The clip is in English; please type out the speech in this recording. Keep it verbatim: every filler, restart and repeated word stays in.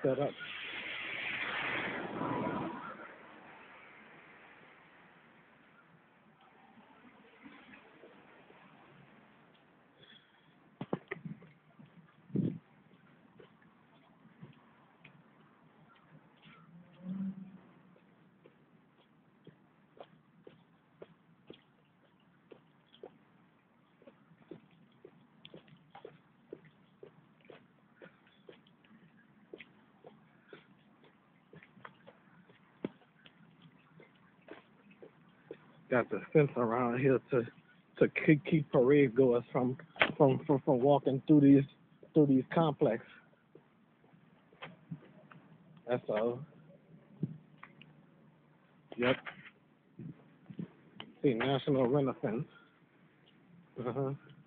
set up. Got the fence around here to to keep, keep parade goers from from, from from walking through these through these complexes. That's all. Yep. See, National Rent-A-Fence. Uh huh.